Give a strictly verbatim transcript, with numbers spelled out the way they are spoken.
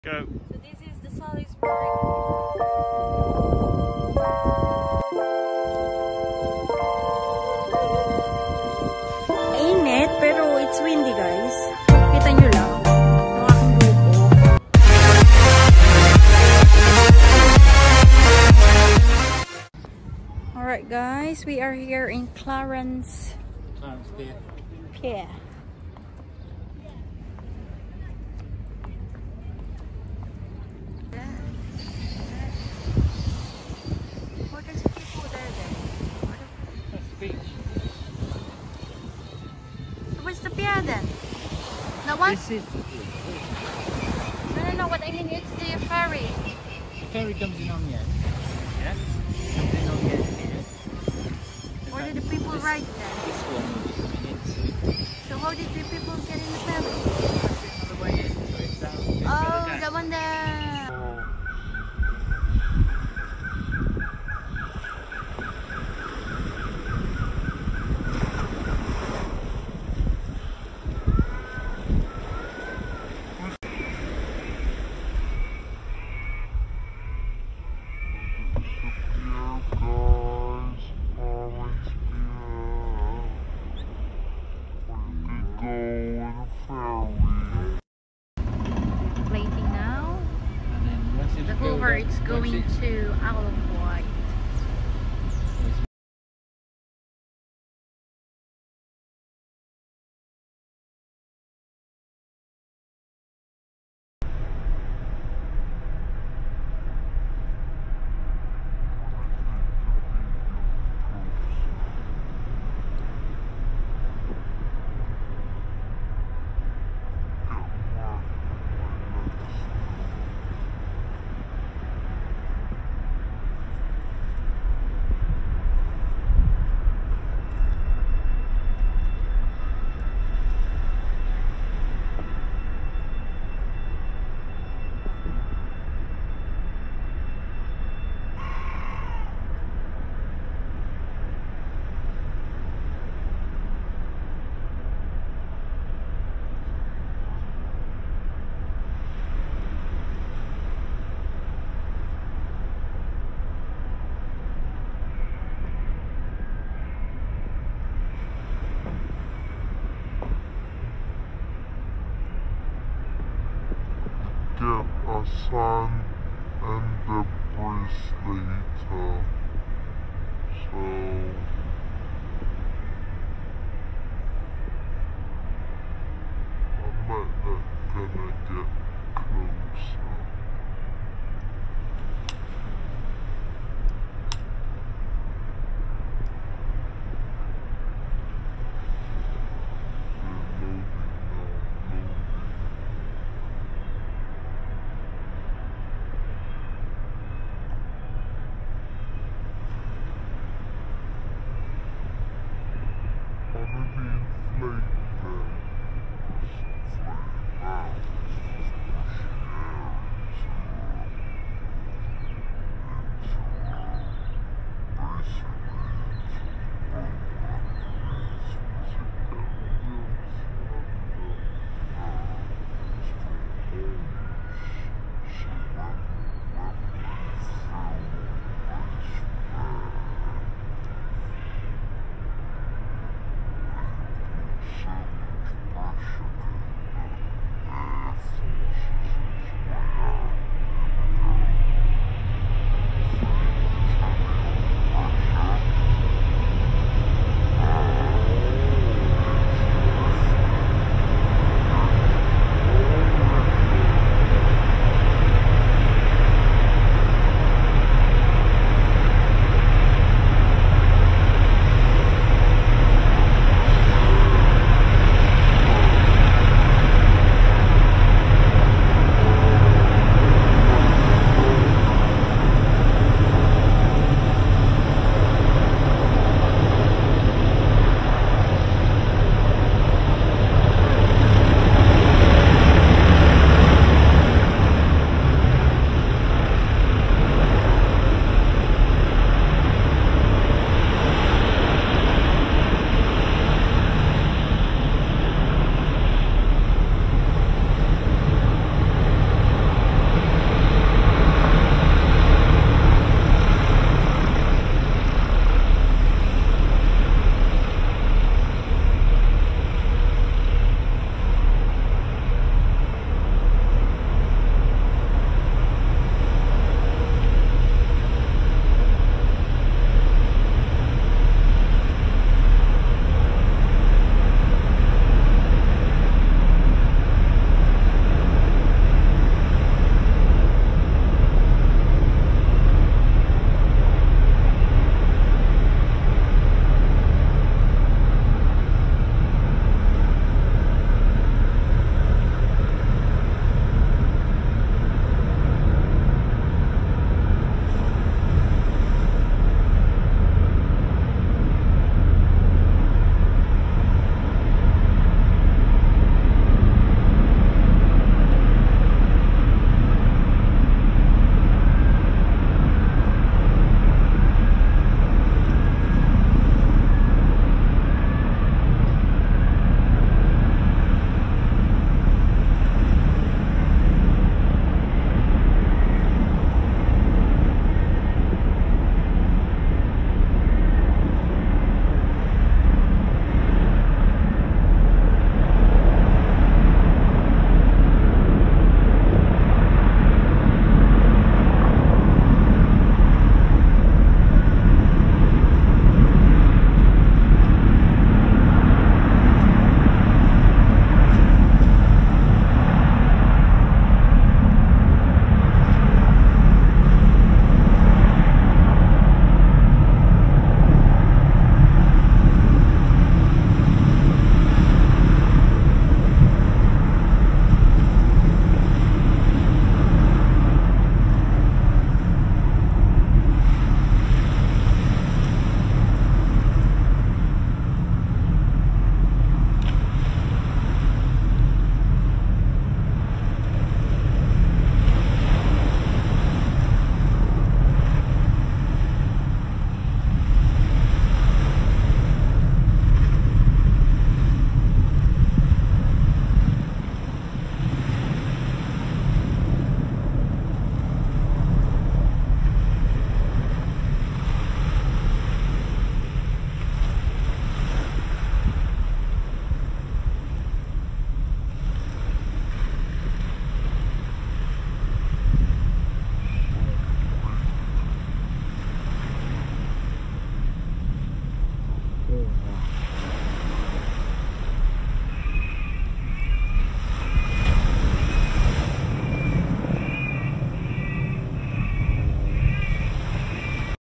Go. So this is the Salisbury. Init, pero it's windy, guys. Kita nyo lang. Ang aking grupo. Alright, guys. We are here in Clarence. Clarence Pier. Pier. Where's the pier then? The one? This is No, no, no. What I mean, it's the ferry. the ferry comes in on the end. Yeah. Comes in on the end here. Where did the people this, ride then? This one will be coming into. So how did the people get in the ferry? On the way in, so it's down. It's Oh, further down. that one there. Plating now. And then once it's The filled Hoover, up, it's once going it's- to Isle of Wight. Get a sand and debris later. So I'm not gonna get